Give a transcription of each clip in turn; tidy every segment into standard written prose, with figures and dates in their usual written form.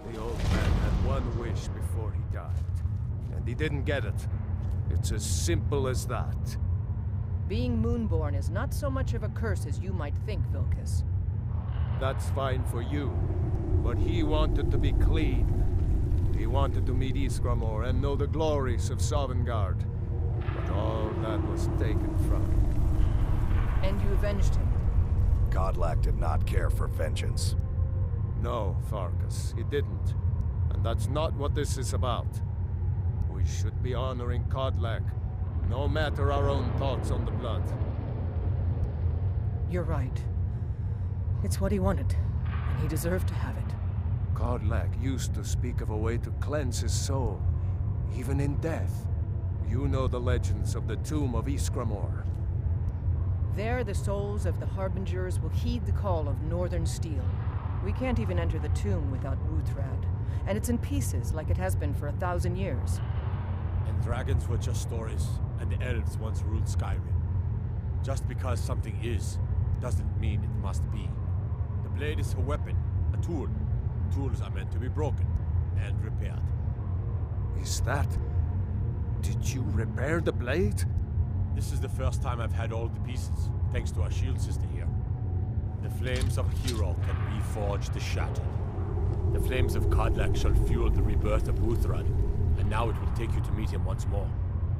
The old man had one wish before he died, and he didn't get it. It's as simple as that. Being Moonborn is not so much of a curse as you might think, Vilkas. That's fine for you, but he wanted to be clean. He wanted to meet Ysgramor and know the glories of Sovngarde. But all that was taken from him. And you avenged him. Kodlak did not care for vengeance. No, Farkas, he didn't. And that's not what this is about. We should be honoring Kodlak, no matter our own thoughts on the blood. You're right. It's what he wanted, and he deserved to have it. Kodlak used to speak of a way to cleanse his soul, even in death. You know the legends of the tomb of Ysgramor. There, the souls of the Harbingers will heed the call of Northern Steel. We can't even enter the tomb without Wuuthrad, and it's in pieces like it has been for 1,000 years. And dragons were just stories, and the elves once ruled Skyrim. Just because something is, doesn't mean it must be. The blade is a weapon, a tool. Tools are meant to be broken and repaired. Is that... Did you repair the blade? This is the first time I've had all the pieces, thanks to our shield sister here. The flames of a hero can reforge the shattered. The flames of Kodlak shall fuel the rebirth of Wuuthrad, and now it will take you to meet him once more.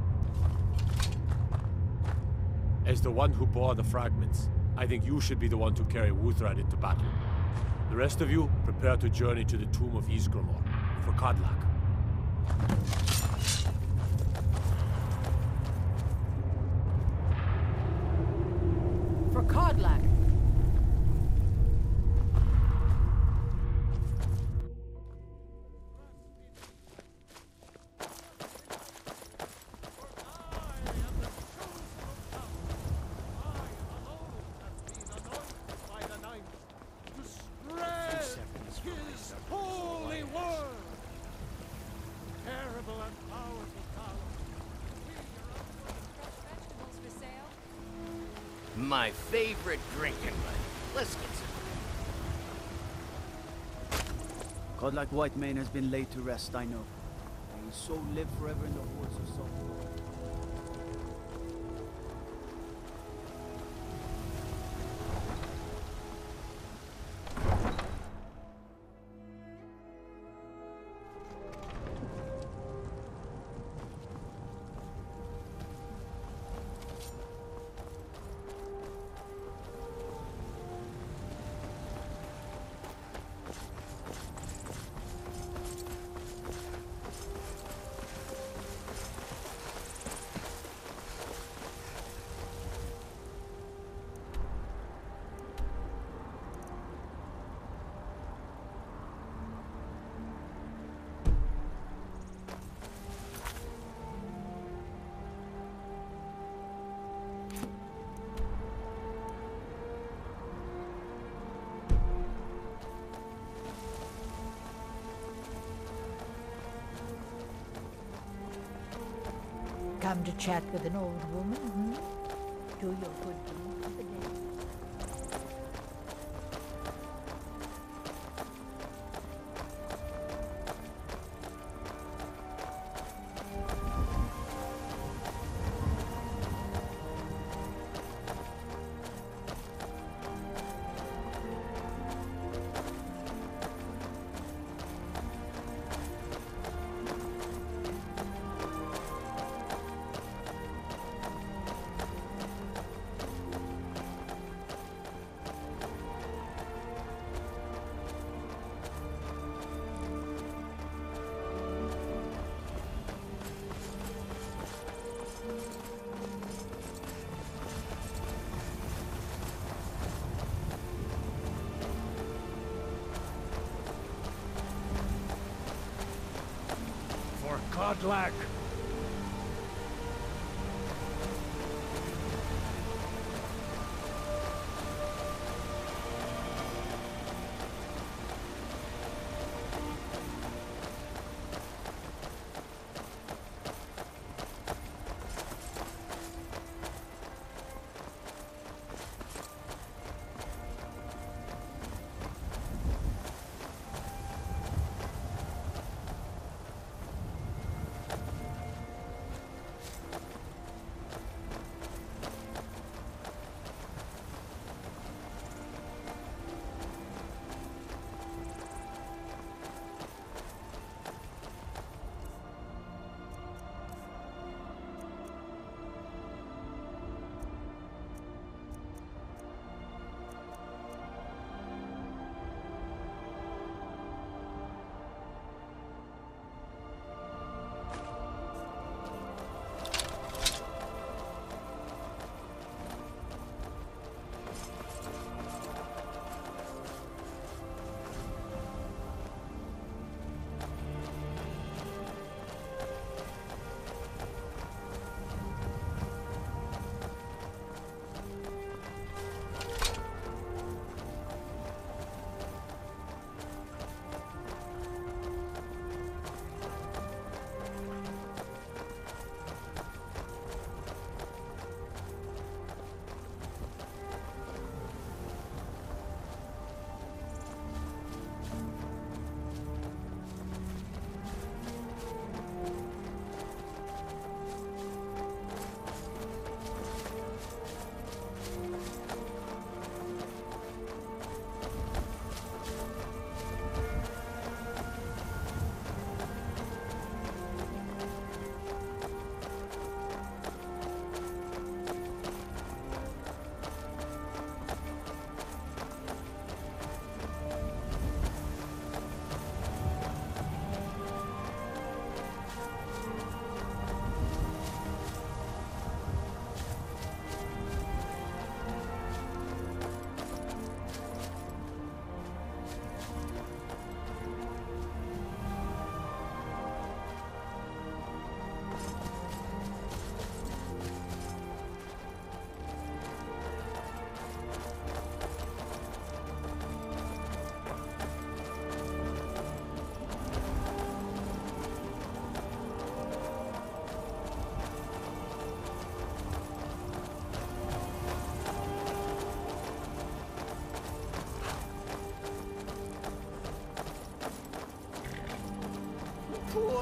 As the one who bore the fragments, I think you should be the one to carry Wuuthrad into battle. The rest of you, prepare to journey to the tomb of Ysgramor, for Kodlak. For Kodlak! My favorite drinking buddy. Let's get some. Kodlak Whitemane has been laid to rest, I know. May his soul live forever in the halls of Sovngarde. Come to chat with an old woman, hmm? Do your good deed for the day. Kodlak!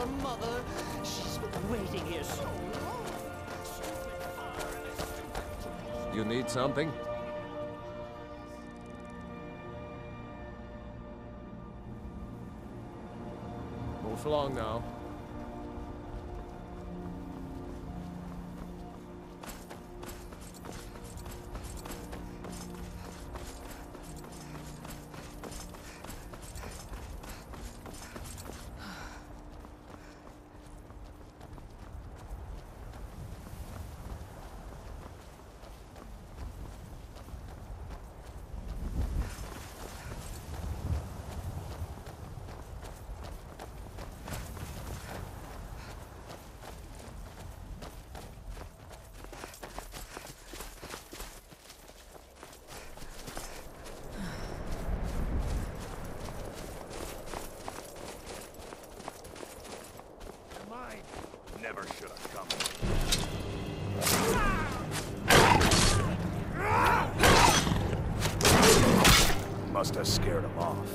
Your mother, she's been waiting here so long. You need something? Move along now. Never should have come. Must have scared him off.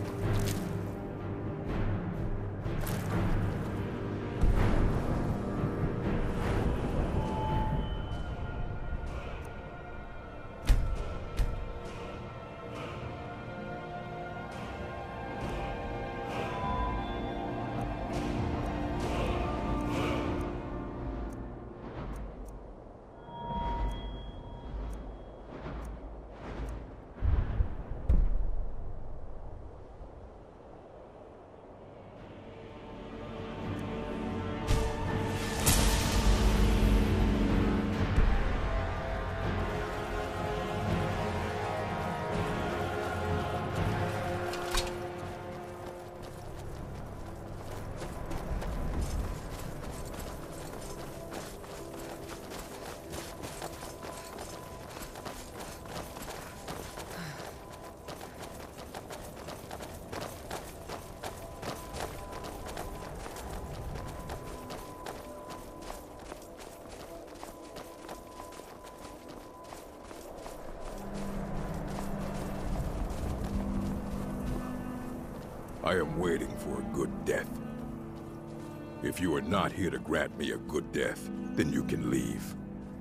I am waiting for a good death. If you are not here to grant me a good death, then you can leave.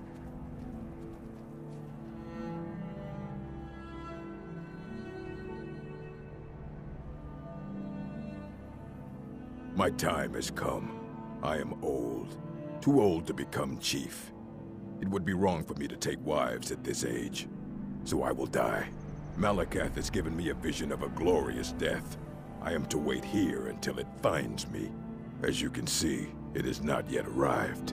My time has come. I am old. Too old to become chief. It would be wrong for me to take wives at this age. So I will die. Malakath has given me a vision of a glorious death. I am to wait here until it finds me. As you can see, it has not yet arrived.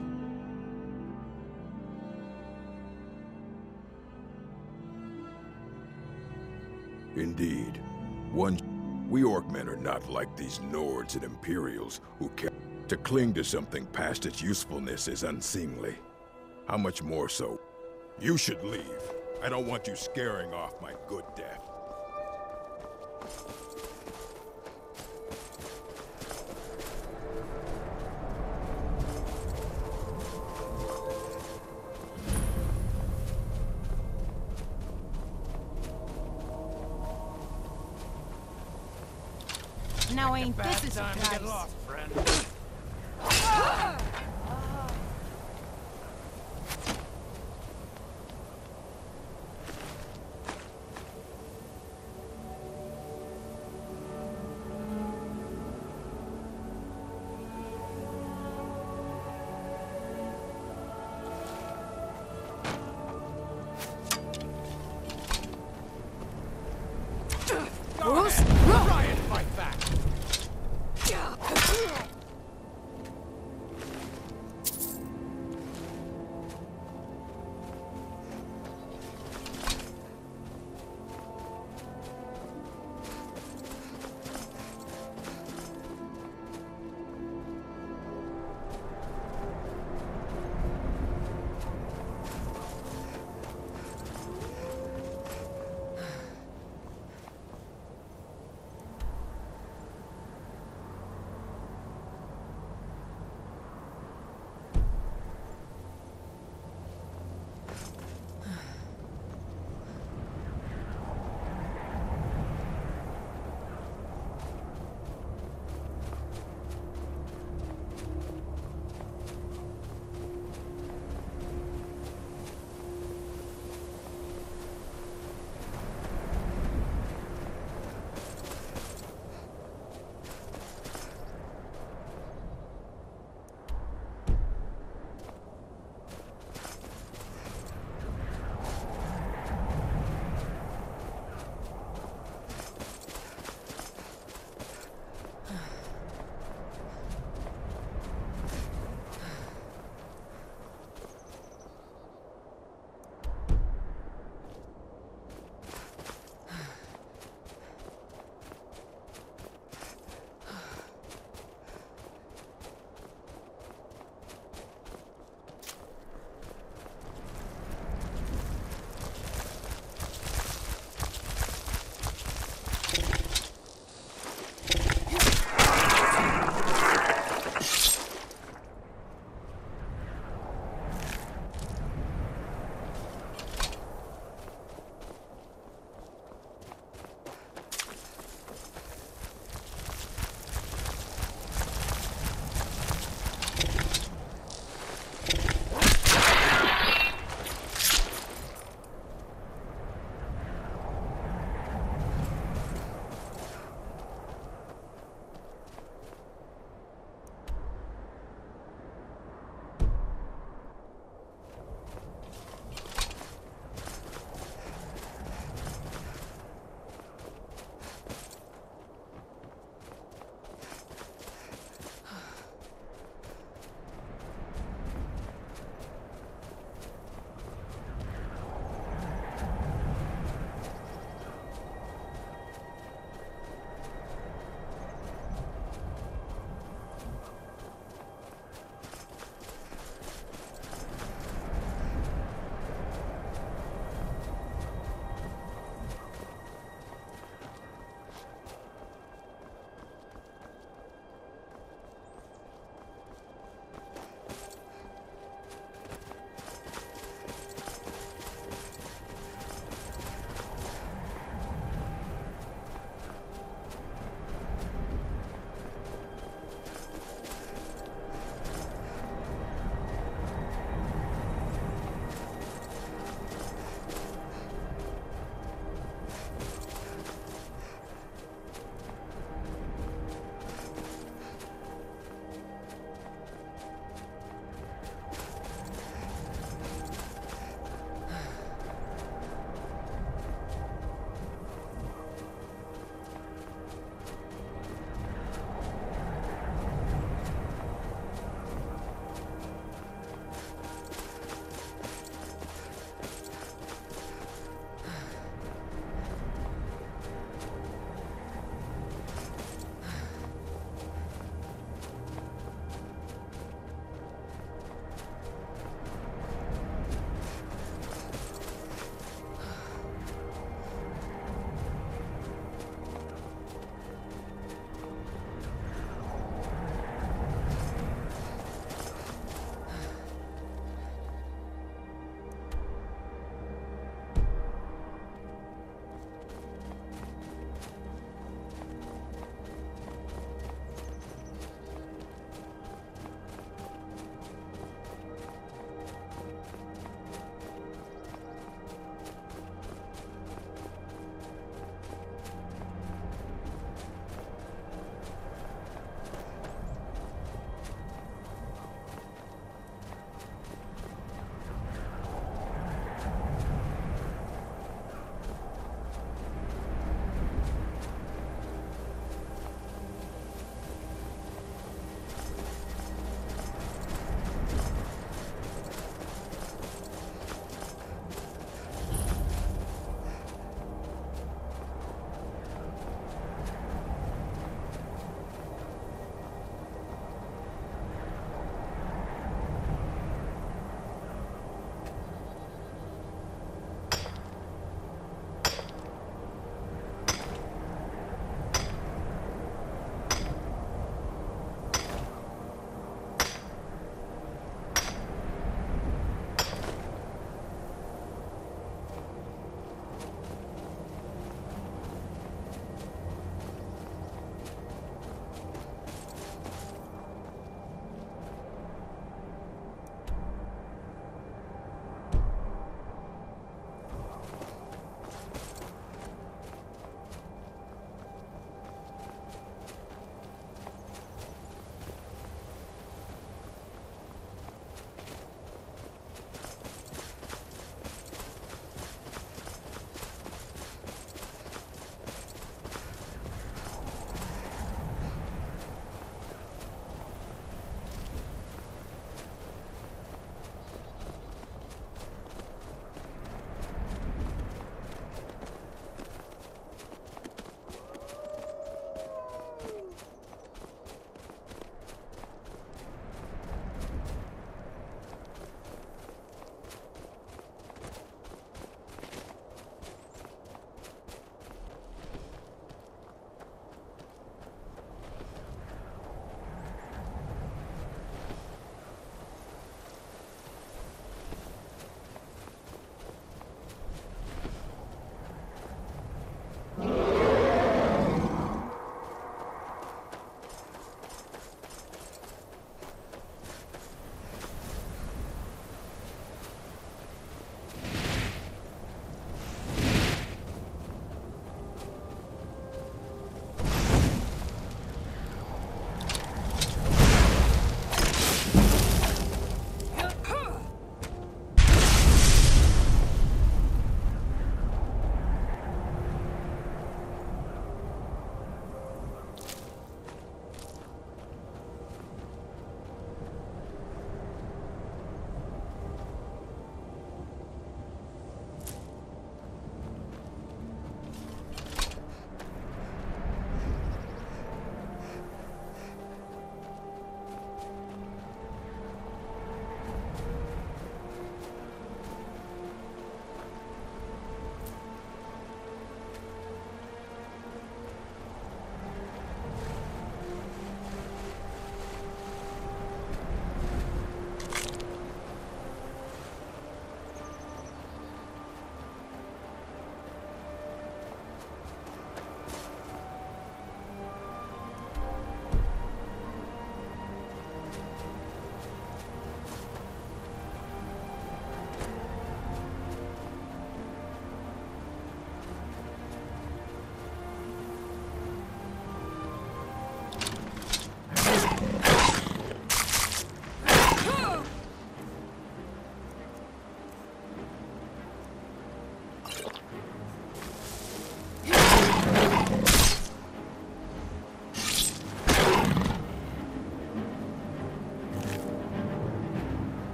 Indeed. We Orcmen are not like these Nords and Imperials who care. To cling to something past its usefulness is unseemly. How much more so? You should leave. I don't want you scaring off my good death. Now ain't this a surprise? Time to get lost, friend. Try and fight back.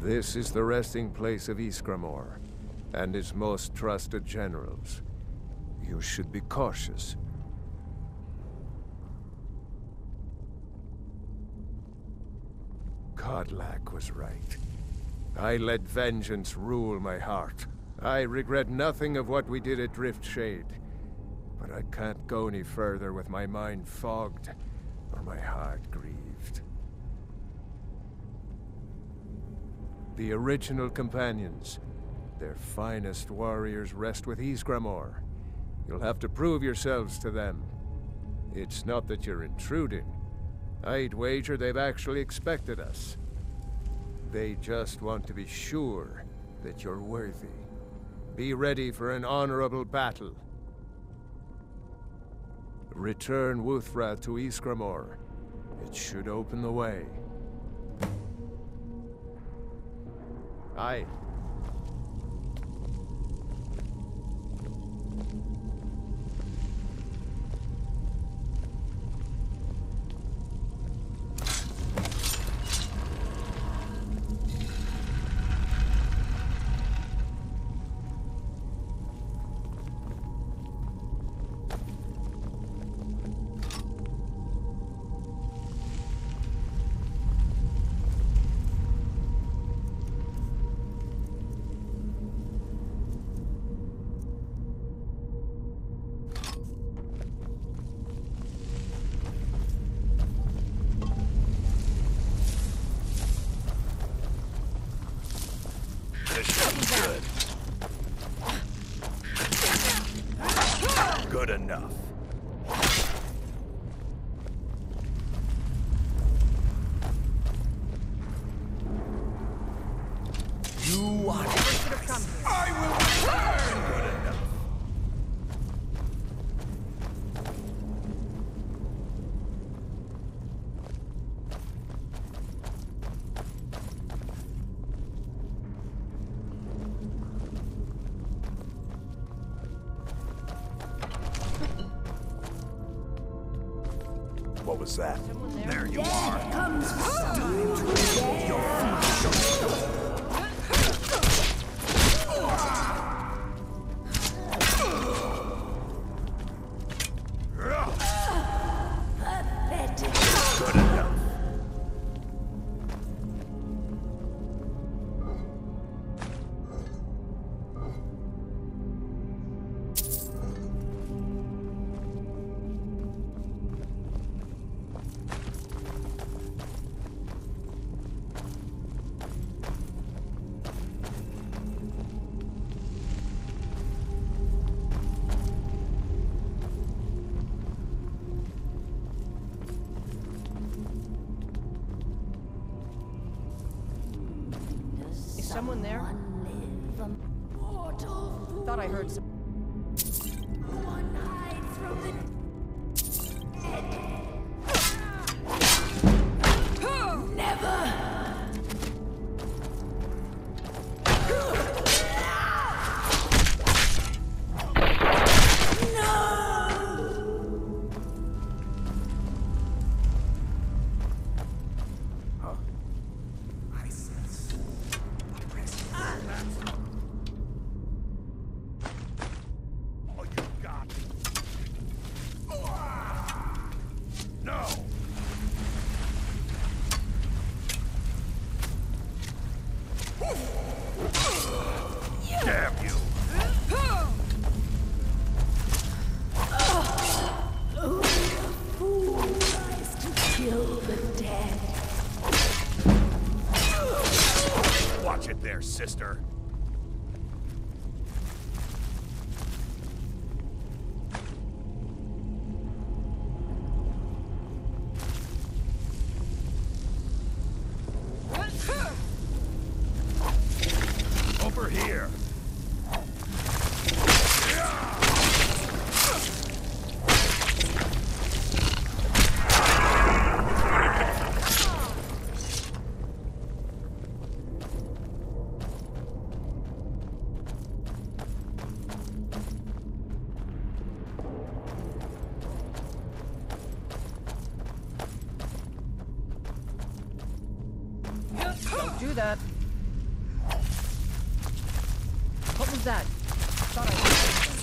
This is the resting place of Ysgramor, and his most trusted generals. You should be cautious. Kodlak was right. I let vengeance rule my heart. I regret nothing of what we did at Driftshade, but I can't go any further with my mind fogged or my heart grieved. The original companions, their finest warriors, rest with Ysgramor. You'll have to prove yourselves to them. It's not that you're intruding. I'd wager they've actually expected us. They just want to be sure that you're worthy. Be ready for an honorable battle. Return Wuthra to Ysgramor. It should open the way. Aye. Good enough. You watch. I will return! Good enough. What was that? There you are. Comes Good enough. Is someone there? Thought I heard some. one hides from the Oh, you got me. No. Damn you. fool tries to kill the dead. Watch it there, sister. Over here. Don't do that. How's that? Thought I heard something.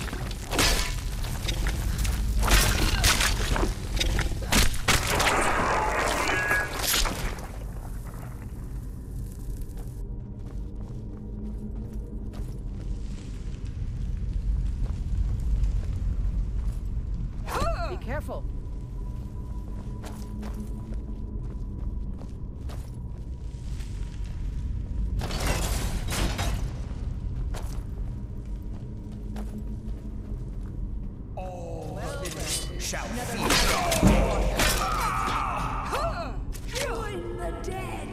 Be careful. Shall Join the dead.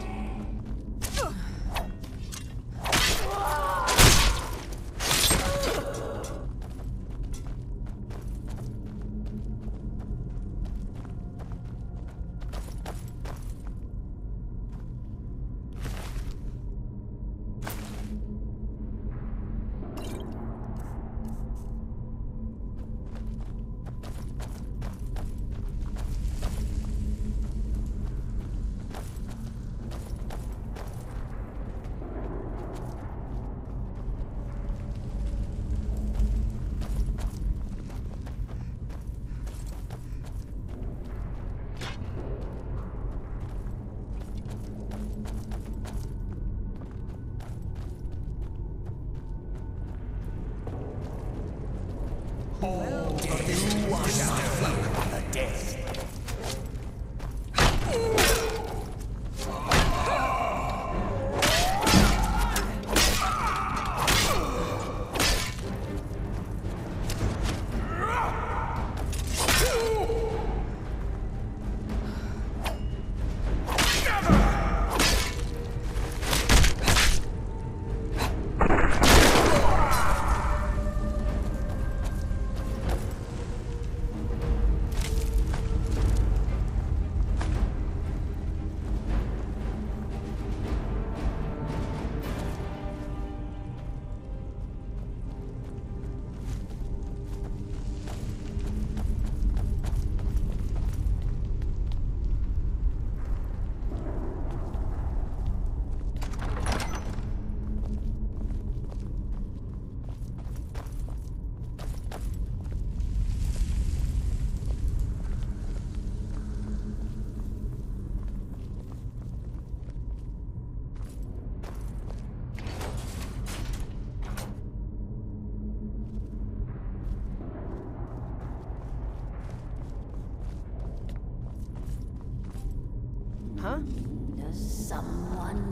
Huh? Does someone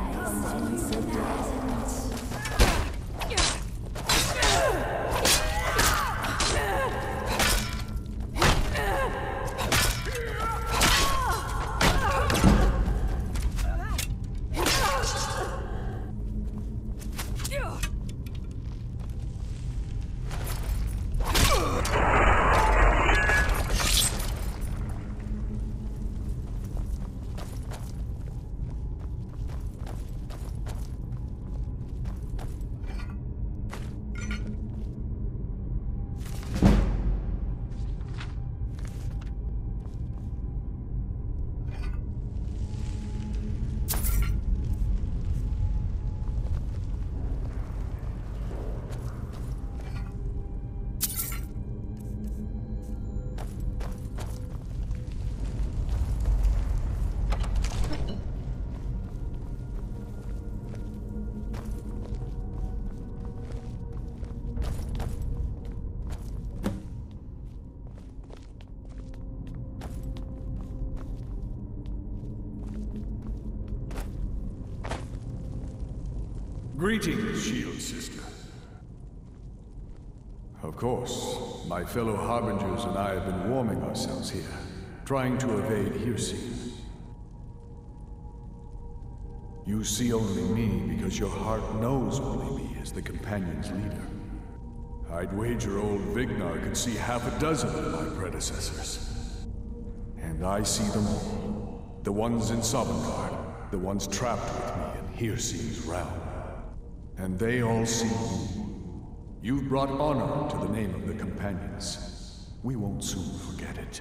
sense a presence? Greetings, Shield Sister. Of course, my fellow Harbingers and I have been warming ourselves here, trying to evade Hircine. You see only me because your heart knows only me as the Companion's leader. I'd wager old Vignar could see half a dozen of my predecessors. And I see them all. The ones in Sovngarde, the ones trapped with me in Hircine's realm. And they all see you. You've brought honor to the name of the Companions. We won't soon forget it.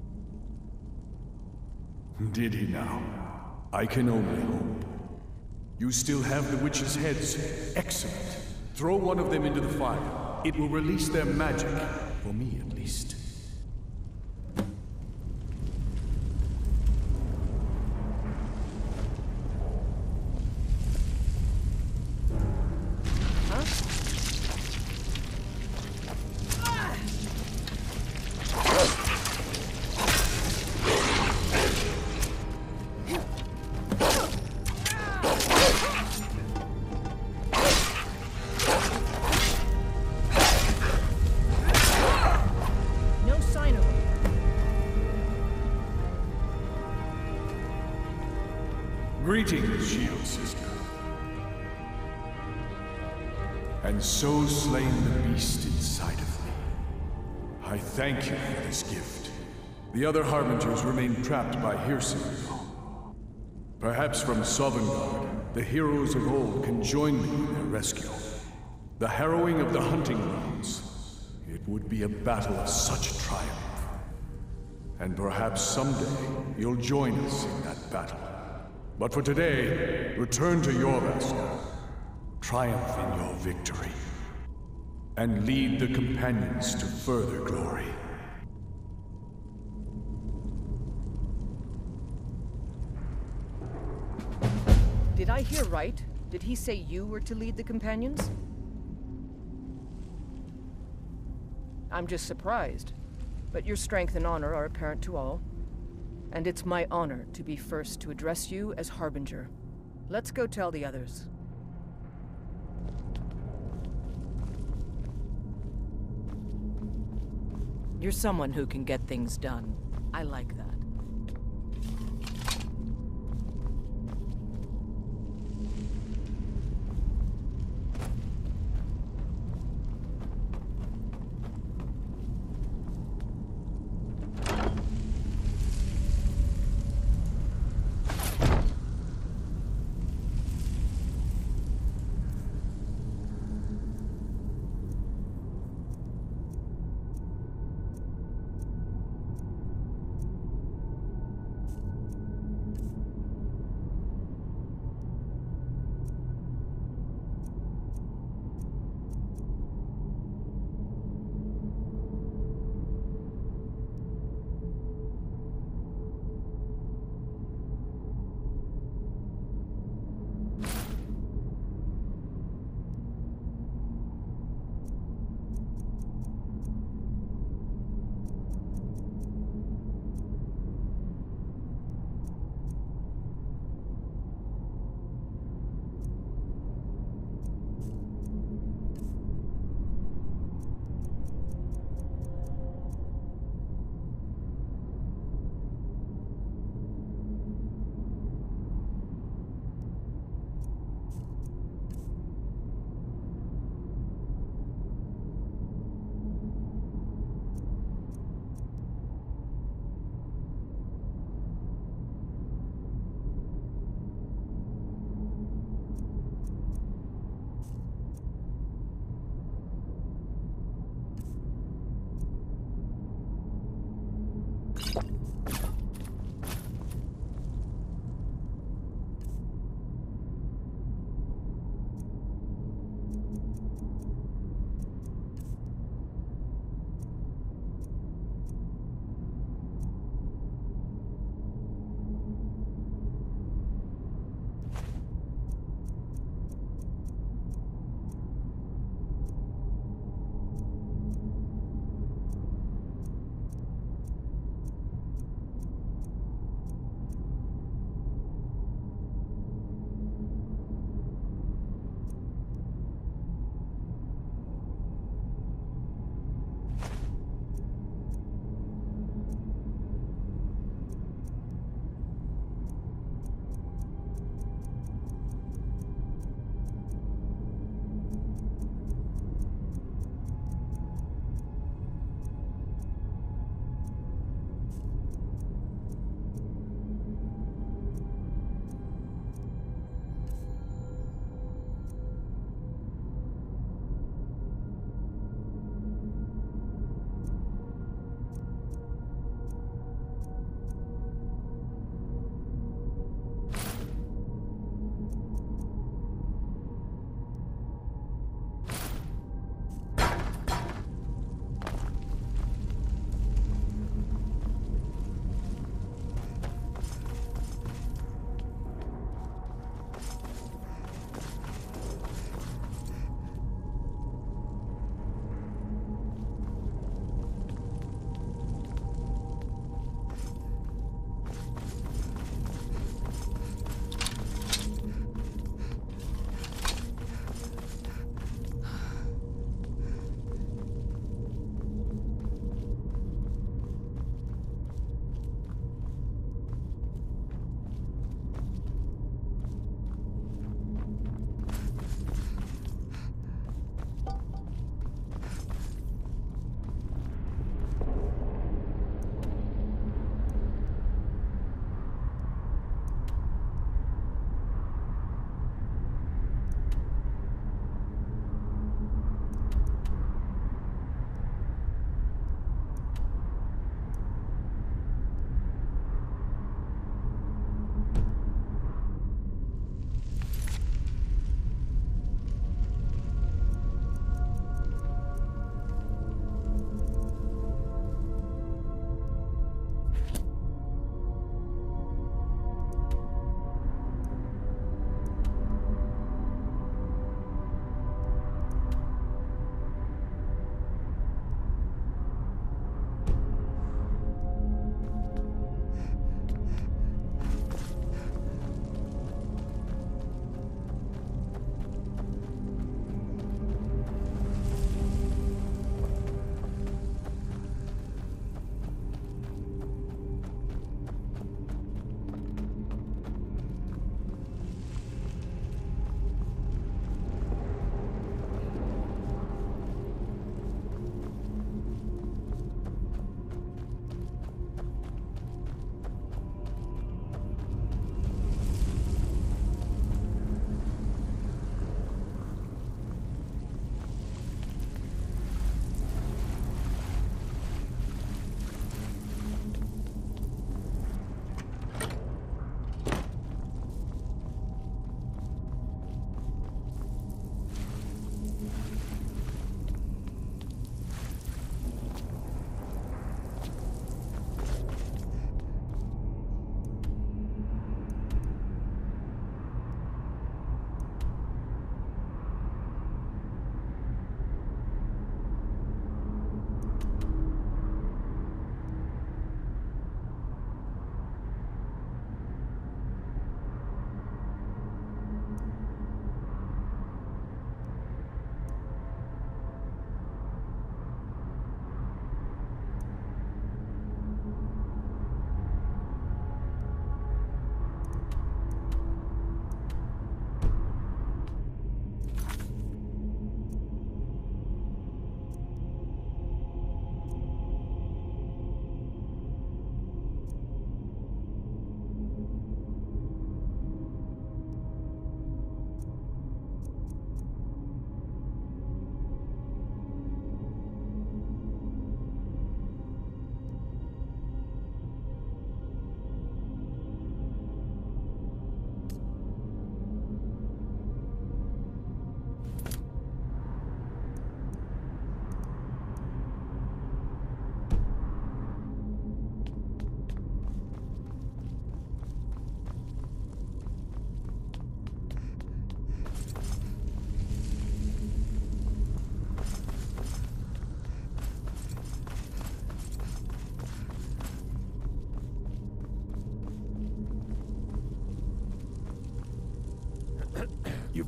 Did he now? I can only hope. You still have the witches' heads. Excellent. Throw one of them into the fire. It will release their magic. For me, at least. Greetings, Shield Sister. And so slain the beast inside of me. I thank you for this gift. The other Harbingers remain trapped by Hircine. Perhaps from Sovngarde, the heroes of old can join me in their rescue. The harrowing of the hunting grounds. It would be a battle of such triumph. And perhaps someday you'll join us in that battle. But for today, return to Jorrvaskr, triumph in your victory, and lead the companions to further glory. Did I hear right? Did he say you were to lead the companions? I'm just surprised, but your strength and honor are apparent to all. And it's my honor to be first to address you as Harbinger. Let's go tell the others. You're someone who can get things done. I like that.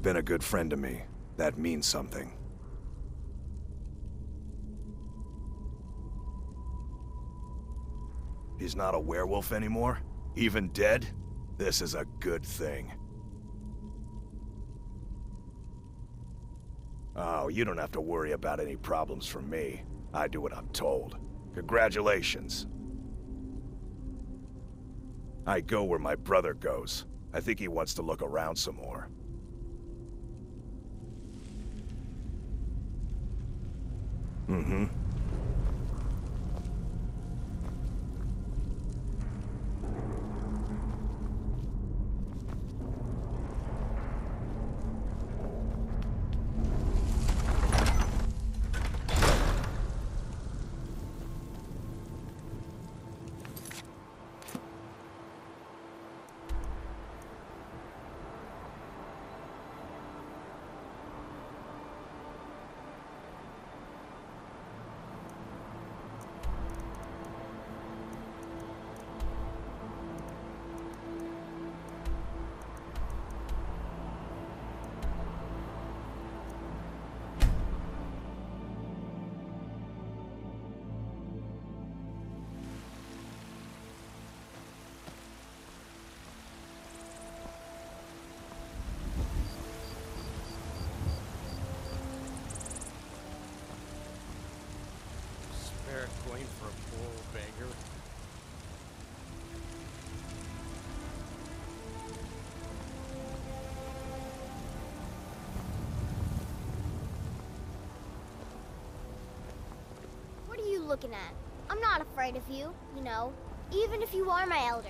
You've been a good friend to me. That means something. He's not a werewolf anymore? Even dead? This is a good thing. Oh, you don't have to worry about any problems from me. I do what I'm told. Congratulations. I go where my brother goes. I think he wants to look around some more. Mm-hmm. Coin for a poor old beggar. What are you looking at? I'm not afraid of you, you know, even if you are my elder.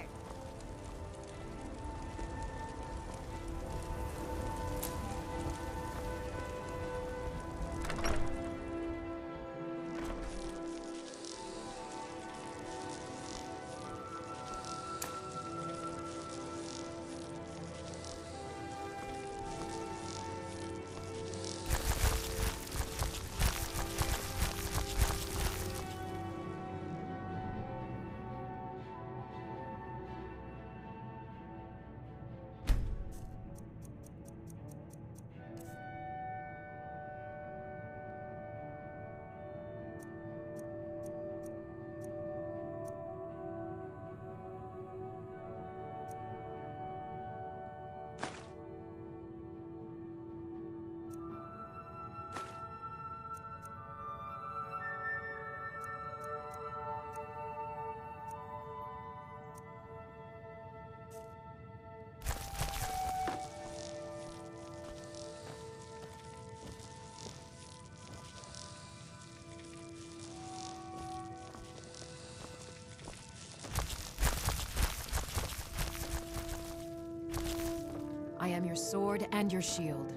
I am your sword and your shield.